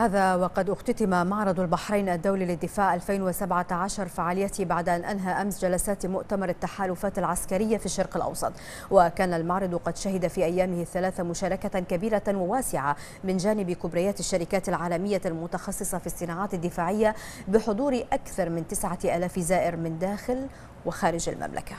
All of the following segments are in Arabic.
هذا وقد اختتم معرض البحرين الدولي للدفاع 2017 فعاليته بعد أن أنهى أمس جلسات مؤتمر التحالفات العسكرية في الشرق الأوسط. وكان المعرض قد شهد في أيامه الثلاثة مشاركة كبيرة وواسعة من جانب كبريات الشركات العالمية المتخصصة في الصناعات الدفاعية بحضور أكثر من 9000 زائر من داخل وخارج المملكة.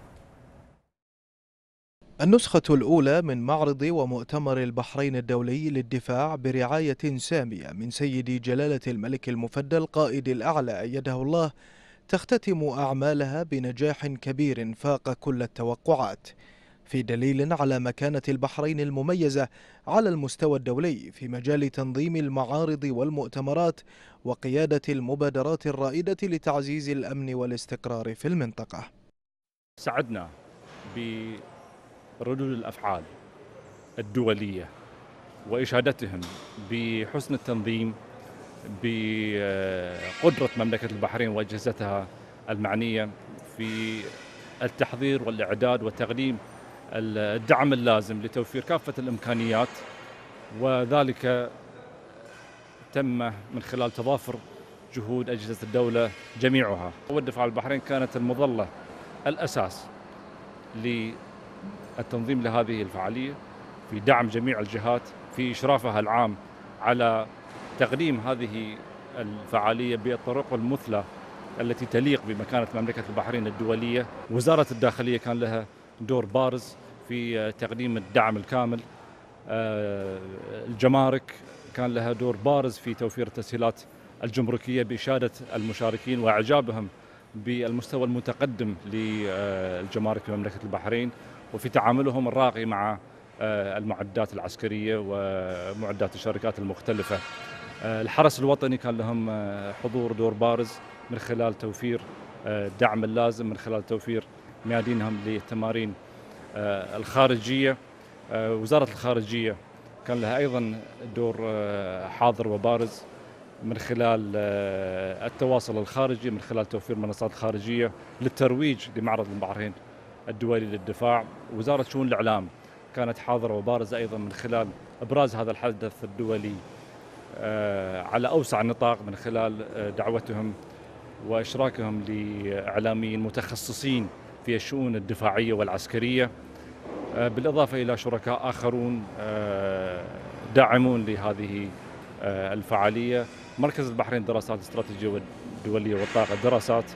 النسخة الأولى من معرض ومؤتمر البحرين الدولي للدفاع برعاية سامية من سيدي جلالة الملك المفدى القائد الأعلى أيده الله تختتم أعمالها بنجاح كبير فاق كل التوقعات، في دليل على مكانة البحرين المميزة على المستوى الدولي في مجال تنظيم المعارض والمؤتمرات وقيادة المبادرات الرائدة لتعزيز الأمن والاستقرار في المنطقة. سعدنا بردود الأفعال الدولية وإشادتهم بحسن التنظيم، بقدرة مملكة البحرين وأجهزتها المعنية في التحضير والإعداد وتقديم الدعم اللازم لتوفير كافة الإمكانيات، وذلك تم من خلال تضافر جهود أجهزة الدولة جميعها. والدفاع البحرين كانت المظلة الأساس للتنظيم لهذه الفعالية، في دعم جميع الجهات، في إشرافها العام على تقديم هذه الفعالية بالطرق المثلى التي تليق بمكانة مملكة البحرين الدولية. وزارة الداخلية كان لها دور بارز في تقديم الدعم الكامل، الجمارك كان لها دور بارز في توفير التسهيلات الجمركية بإشادة المشاركين وإعجابهم بالمستوى المتقدم للجمارك في مملكة البحرين وفي تعاملهم الراقي مع المعدات العسكرية ومعدات الشركات المختلفة. الحرس الوطني كان لهم حضور دور بارز من خلال توفير الدعم اللازم، من خلال توفير ميادينهم للتمارين الخارجية. وزارة الخارجية كان لها أيضا دور حاضر وبارز من خلال التواصل الخارجي، من خلال توفير منصات خارجية للترويج لمعرض البحرين الدولي للدفاع. وزارة شؤون الإعلام كانت حاضرة وبارزة أيضا من خلال إبراز هذا الحدث الدولي على أوسع نطاق، من خلال دعوتهم وإشراكهم لإعلاميين متخصصين في الشؤون الدفاعية والعسكرية، بالإضافة إلى شركاء آخرون داعمون لهذه الفعالية. مركز البحرين للدراسات الاستراتيجية والدولية والطاقة دراسات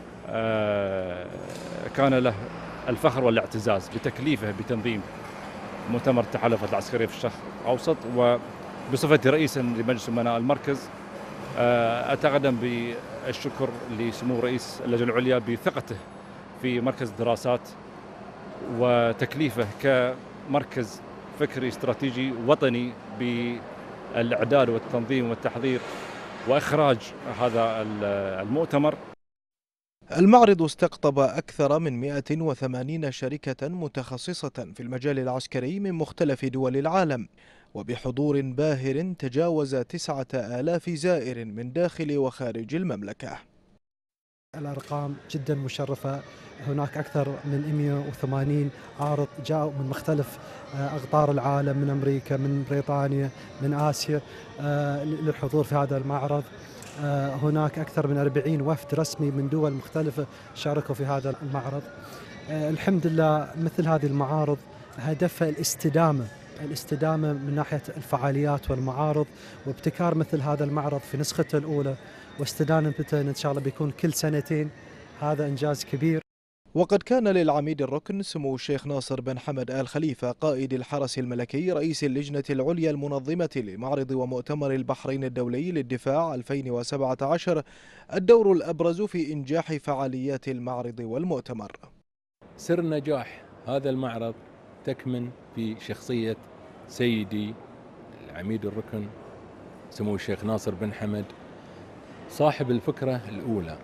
كان له الفخر والاعتزاز بتكليفه بتنظيم مؤتمر التحالفات العسكرية في الشرق الأوسط، وبصفتي رئيسا لمجلس أمناء المركز أتقدم بالشكر لسمو رئيس اللجنة العليا بثقته في مركز الدراسات وتكليفه كمركز فكري استراتيجي وطني بالإعداد والتنظيم والتحضير وإخراج هذا المؤتمر. المعرض استقطب أكثر من 180 شركة متخصصة في المجال العسكري من مختلف دول العالم، وبحضور باهر تجاوز 9000 زائر من داخل وخارج المملكة. الأرقام جدا مشرفة، هناك أكثر من 180 عارض جاءوا من مختلف أقطار العالم، من أمريكا، من بريطانيا، من آسيا للحضور في هذا المعرض. هناك أكثر من 40 وفد رسمي من دول مختلفة شاركوا في هذا المعرض. الحمد لله مثل هذه المعارض هدفها الاستدامة من ناحية الفعاليات والمعارض، وابتكار مثل هذا المعرض في نسخته الأولى واستدامته إن شاء الله بيكون كل سنتين. هذا إنجاز كبير. وقد كان للعميد الركن سمو الشيخ ناصر بن حمد آل خليفة قائد الحرس الملكي رئيس اللجنة العليا المنظمة لمعرض ومؤتمر البحرين الدولي للدفاع 2017 الدور الأبرز في إنجاح فعاليات المعرض والمؤتمر. سر نجاح هذا المعرض تكمن في شخصية سيدي العميد الركن سمو الشيخ ناصر بن حمد صاحب الفكرة الأولى.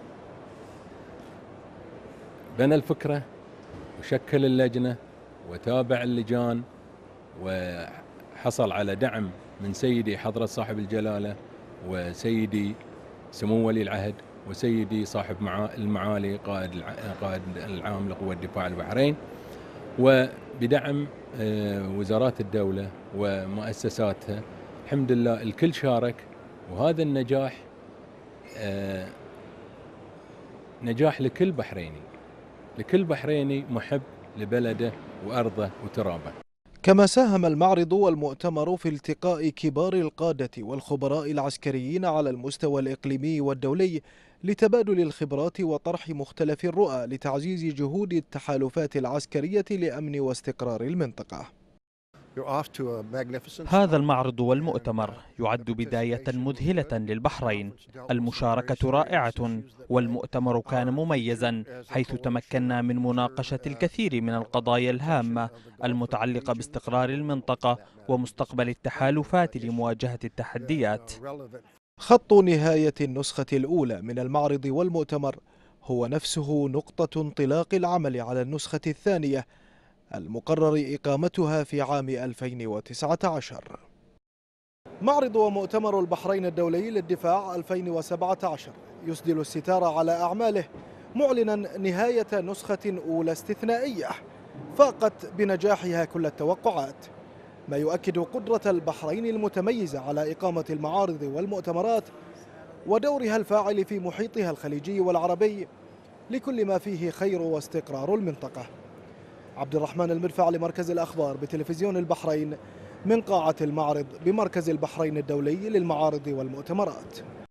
بنى الفكرة وشكل اللجنة وتابع اللجان وحصل على دعم من سيدي حضرة صاحب الجلالة وسيدي سمو ولي العهد وسيدي صاحب المعالي قائد العام لقوات دفاع البحرين، وبدعم وزارات الدولة ومؤسساتها. الحمد لله الكل شارك وهذا النجاح نجاح لكل بحريني محب لبلده وأرضه وترابه. كما ساهم المعرض والمؤتمر في التقاء كبار القادة والخبراء العسكريين على المستوى الإقليمي والدولي لتبادل الخبرات وطرح مختلف الرؤى لتعزيز جهود التحالفات العسكرية لأمن واستقرار المنطقة. هذا المعرض والمؤتمر يعد بداية مذهلة للبحرين. المشاركة رائعة والمؤتمر كان مميزا، حيث تمكنا من مناقشة الكثير من القضايا الهامة المتعلقة باستقرار المنطقة ومستقبل التحالفات لمواجهة التحديات. خط نهاية النسخة الأولى من المعرض والمؤتمر هو نفسه نقطة انطلاق العمل على النسخة الثانية المقرر إقامتها في عام 2019. معرض ومؤتمر البحرين الدولي للدفاع 2017 يسدل الستار على أعماله، معلنا نهاية نسخة أولى استثنائية فاقت بنجاحها كل التوقعات، ما يؤكد قدرة البحرين المتميزة على إقامة المعارض والمؤتمرات ودورها الفاعل في محيطها الخليجي والعربي لكل ما فيه خير واستقرار المنطقة. عبد الرحمن المرفع لمركز الأخبار بتلفزيون البحرين من قاعة المعرض بمركز البحرين الدولي للمعارض والمؤتمرات.